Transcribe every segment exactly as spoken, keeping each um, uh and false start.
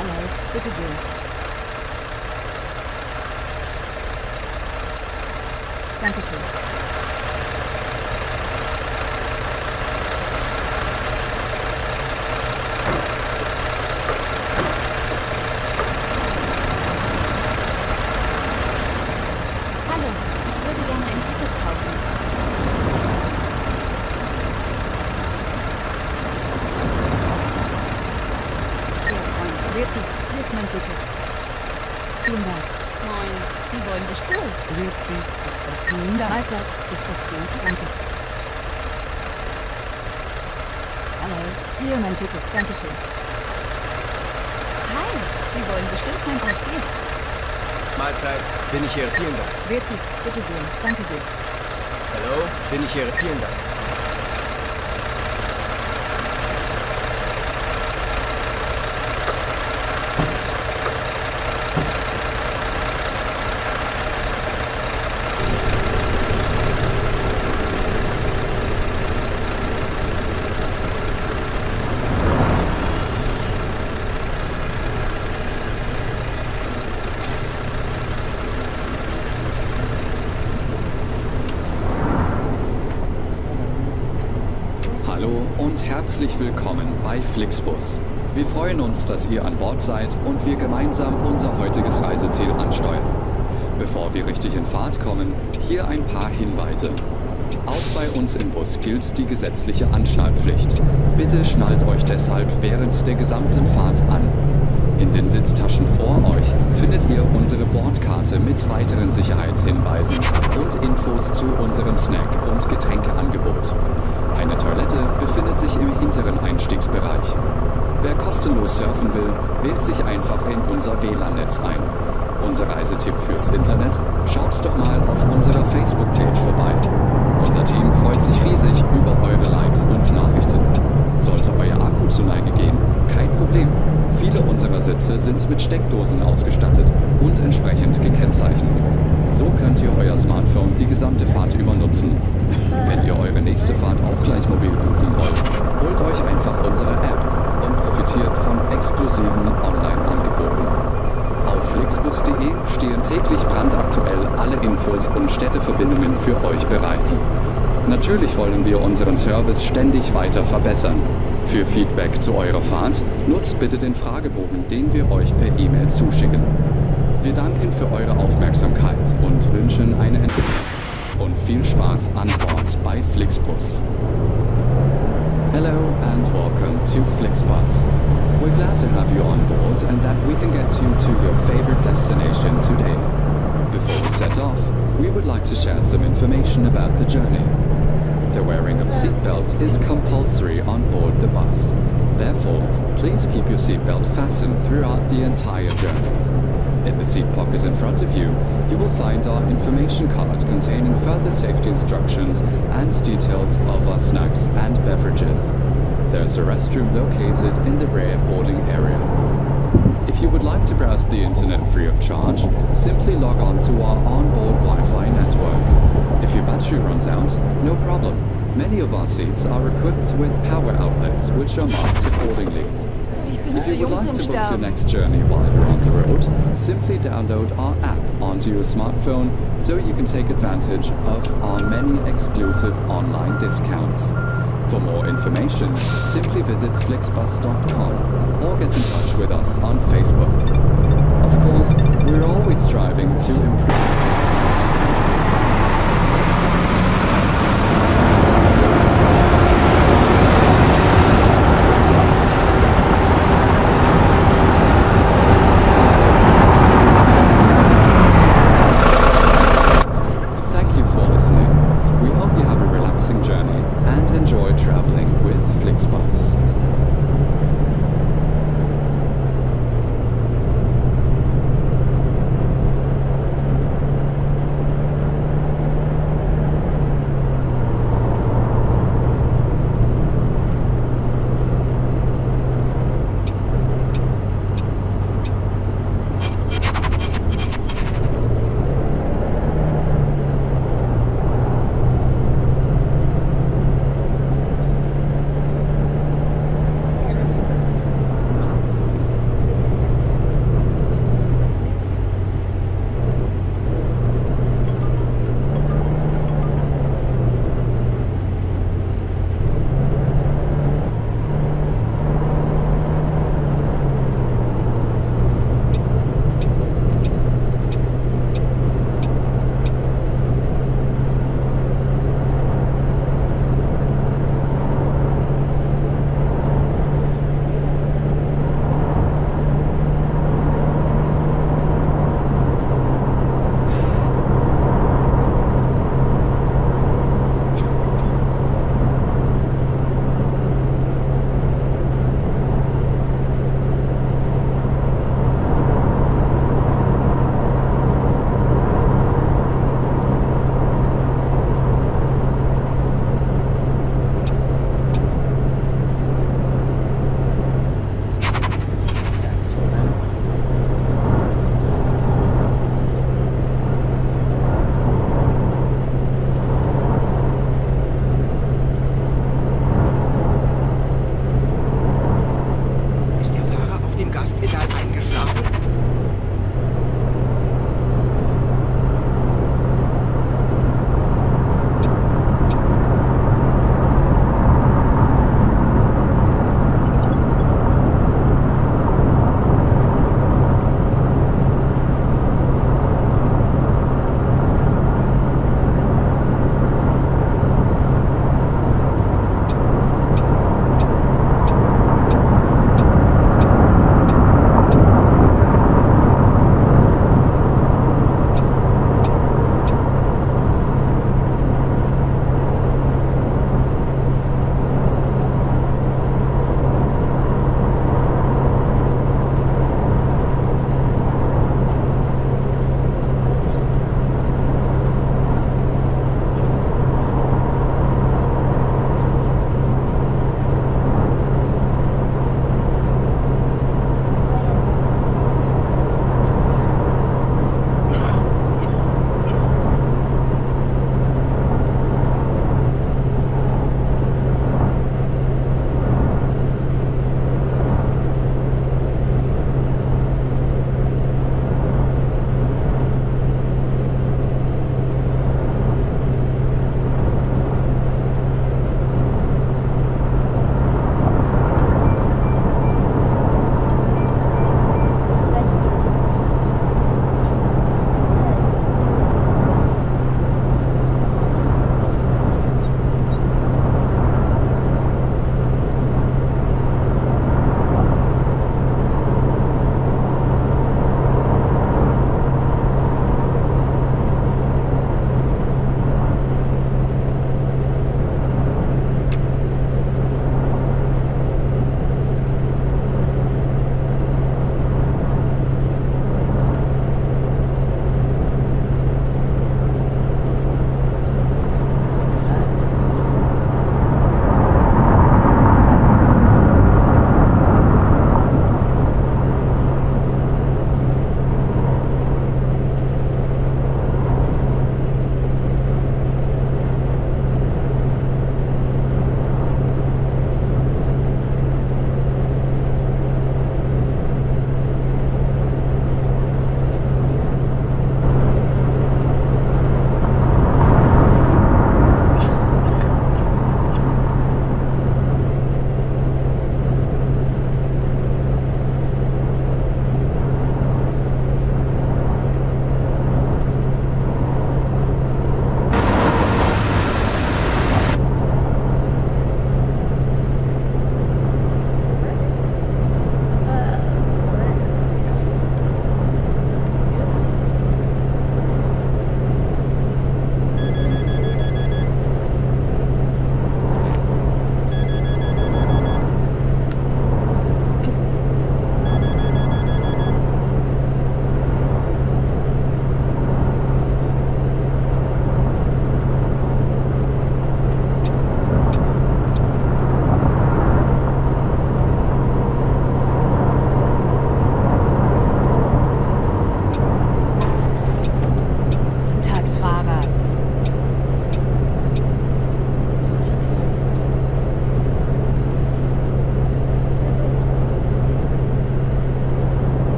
Hallo, bitte sehr. Dankeschön. Hallo, ich würde gerne ein Ticket kaufen. Sehr freundlich. Grüezi, hier ist mein Ticket. Vielen Dank. Moin, Sie wollen bestimmt. Grüezi, ist das Vielen Dank. Mahlzeit, ist das gut? Danke. Hallo, hier mein Ticket. Dankeschön. Hi, Sie wollen bestimmt mein Auf geht's. Mahlzeit, bin ich hier, vielen Dank. Grüezi, bitte sehr. Danke sehr. Hallo, bin ich hier, vielen Dank. Hallo und herzlich willkommen bei Flixbus. Wir freuen uns, dass ihr an Bord seid und wir gemeinsam unser heutiges Reiseziel ansteuern. Bevor wir richtig in Fahrt kommen, hier ein paar Hinweise. Auch bei uns im Bus gilt die gesetzliche Anschnallpflicht. Bitte schnallt euch deshalb während der gesamten Fahrt an. In den Sitztaschen vor euch findet ihr unsere Bordkarte mit weiteren Sicherheitshinweisen und Infos zu unserem Snack- und Getränkeangebot. Eine Toilette befindet sich im hinteren Einstiegsbereich. Wer kostenlos surfen will, wählt sich einfach in unser W L A N-Netz ein. Unser Reisetipp fürs Internet? Schaut doch mal auf unserer Facebook-Page vorbei. Unser Team freut sich riesig über eure Likes und Nachrichten. Sollte euer Akku zu Neige gehen? Kein Problem. Viele unserer Sitze sind mit Steckdosen ausgestattet und entsprechend gekennzeichnet. So könnt ihr euer Smartphone die gesamte Fahrt über nutzen. Wenn ihr eure nächste Fahrt auch gleich mobil buchen wollt, holt euch einfach unsere App und profitiert von exklusiven Online-Angeboten. Auf flixbus punkt de stehen täglich brandaktuell alle Infos und Städteverbindungen für euch bereit. Natürlich wollen wir unseren Service ständig weiter verbessern. Für Feedback zu eurer Fahrt nutzt bitte den Fragebogen, den wir euch per E-Mail zuschicken. Wir danken für eure Aufmerksamkeit und wünschen eine Entwicklung und viel Spaß an Bord bei Flixbus. Hello and welcome to Flixbus. We're glad to have you on board and that we can get you to your favorite destination today. Before we set off, we would like to share some information about the journey. The wearing of seatbelts is compulsory on board the bus. Therefore, please keep your seatbelt fastened throughout the entire journey. In the seat pocket in front of you, you will find our information card containing further safety instructions and details of our snacks and beverages. There's a restroom located in the rear boarding area. If you would like to browse the internet free of charge, simply log on to our onboard Wi-Fi network. If your battery runs out, no problem. Many of our seats are equipped with power outlets which are marked accordingly. Ich bin If zu you would jung like zum to book your Sterben. next journey while you're on the road, simply download our app onto your smartphone so you can take advantage of our many exclusive online discounts. For more information, simply visit flixbus dot com or get in touch with us on Facebook. Of course, we're always striving to improve. Thank you for listening. We hope you have a relaxing journey and enjoy traveling with Flixbus. schlafen?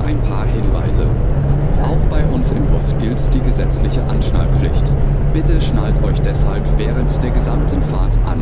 ein paar Hinweise. Auch bei uns im Bus gilt die gesetzliche Anschnallpflicht. Bitte schnallt euch deshalb während der gesamten Fahrt an.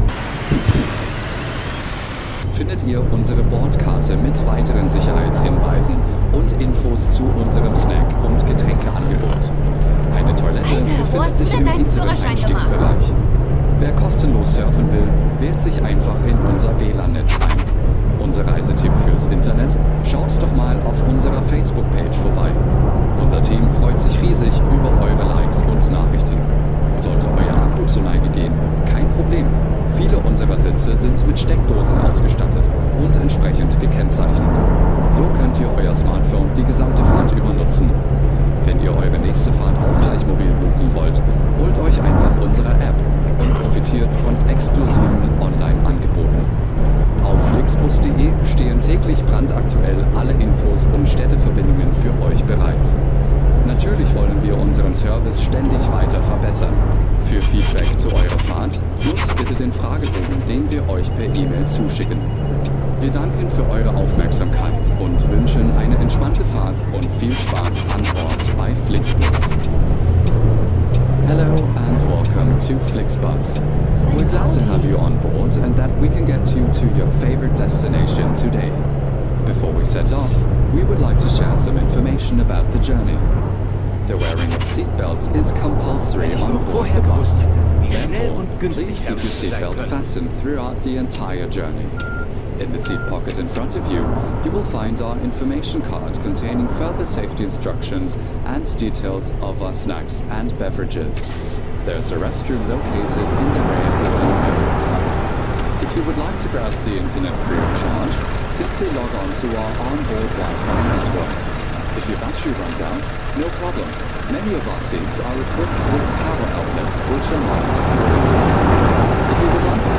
Findet ihr unsere Bordkarte mit weiteren Sicherheitshinweisen und Infos zu unserem Snack- und Getränkeangebot. Eine Toilette Alter, wo befindet hast du sich denn im deinen hinteren Führerschein Einstiegsbereich. Wer kostenlos surfen will, wählt sich einfach in unser W L A N-Netz ein. Unser Reisetipp fürs Internet? Schaut doch mal auf unserer Facebook-Page vorbei. Unser Team freut sich riesig über eure Likes und Nachrichten. Sollte euer Akku zur Neige gehen, kein Problem. Viele unserer Sitze sind mit Steckdosen ausgestattet und entsprechend gekennzeichnet. So könnt ihr euer Smartphone die gesamte Fahrt über nutzen. Wenn ihr eure nächste Fahrt auch gleich mobil buchen wollt, holt euch einfach unsere App und profitiert von exklusiven Online-Angeboten. Auf flixbus punkt de stehen täglich brandaktuell alle Infos und Städteverbindungen für euch bereit. Natürlich wollen wir unseren Service ständig weiter verbessern. Für Feedback zu eurer Fahrt nutzt bitte den Fragebogen, den wir euch per E-Mail zuschicken. Wir danken für eure Aufmerksamkeit und wünschen eine entspannte Fahrt und viel Spaß an Bord bei Flixbus. Hello and welcome to Flixbus. We're glad to have you on board and that we can get you to your favorite destination today. Before we set off, we would like to share some information about the journey. The wearing of seatbelts is compulsory on board the bus. Therefore, please keep your seatbelt fastened throughout the entire journey. In the seat pocket in front of you, you will find our information card containing further safety instructions and details of our snacks and beverages. There's a restroom located in the rear cabin area. If you would like to browse the internet free of charge, simply log on to our onboard Wi-Fi network. If your battery runs out, no problem. Many of our seats are equipped with power outlets which are marked. If you would like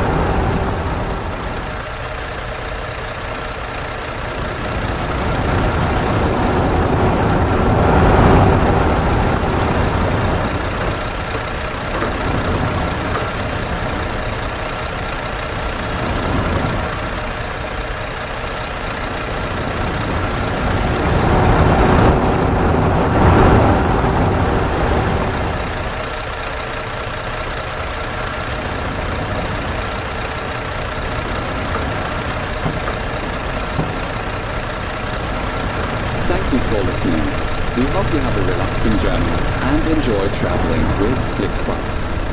Thank you for listening. We hope you have a relaxing journey and enjoy traveling with Flixbus.